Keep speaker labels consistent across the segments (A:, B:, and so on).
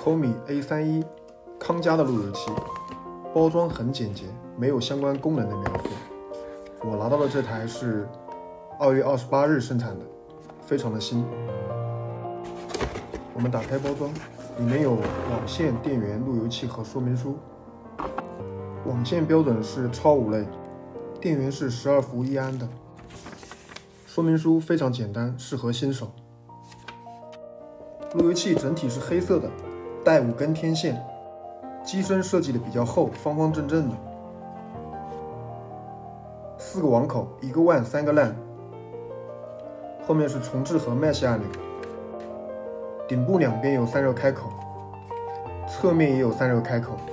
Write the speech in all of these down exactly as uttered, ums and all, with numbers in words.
A: Komi A 三十一，康佳的路由器，包装很简洁，没有相关功能的描述。我拿到的这台是二月二十八日生产的，非常的新。我们打开包装，里面有网线、电源、路由器和说明书。网线标准是超五类，电源是十二伏一安的。说明书非常简单，适合新手。路由器整体是黑色的，带五根天线，机身设计的比较厚，方方正正的。四个网口，一个 W A N， 三个 LAN。后面是重置和 Mesh 按钮。顶部两边有散热开口，侧面也有散热开口，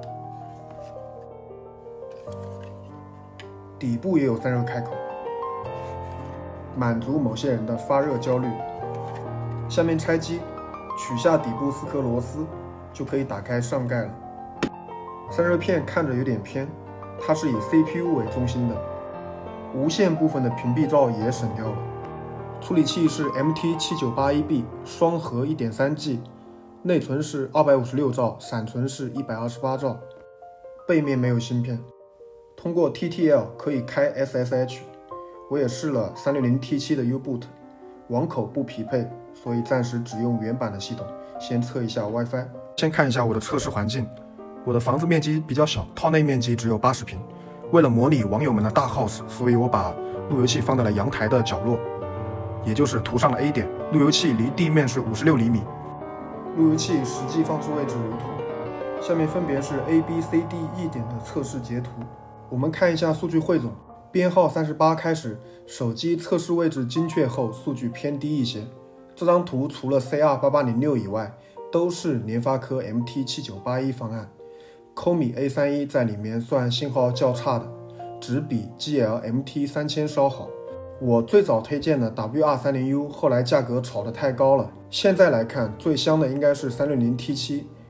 A: 底部也有散热开口，满足某些人的发热焦虑。下面拆机，取下底部四颗螺丝，就可以打开上盖了。散热片看着有点偏，它是以 C P U 为中心的，无线部分的屏蔽罩也省掉了。处理器是 M T 七九八一 B 双核 一点三 G， 内存是二百五十六兆，闪存是一百二十八兆。背面没有芯片，通过 T T L 可以开 S S H。我也试了 三六零 T 七 的 U-Boot， 网口不匹配，所以暂时只用原版的系统，先测一下 WiFi。先看一下我的测试环境，我的房子面积比较小，套内面积只有八十平。为了模拟网友们的大 house， 所以我把路由器放在了阳台的角落，也就是图上的 A 点。路由器离地面是五十六厘米。路由器实际放置位置如图，下面分别是 A、B、C、D、E 点的测试截图。我们看一下数据汇总，编号三十八开始，手机测试位置精确后数据偏低一些。这张图除了 C R 八八零六 以外，都是联发科 M T 七九八一 方案。Komi A 三十一 在里面算信号较差的，只比 G L M T 三千稍好。我最早推荐的 W R 三十 U， 后来价格炒得太高了。现在来看，最香的应该是三六零 T 七，